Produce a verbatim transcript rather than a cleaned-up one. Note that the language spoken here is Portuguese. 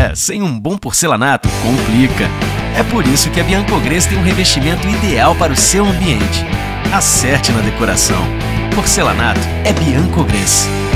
É, sem um bom porcelanato, complica. É por isso que a Biancogres tem um revestimento ideal para o seu ambiente. Acerte na decoração. Porcelanato é Biancogres.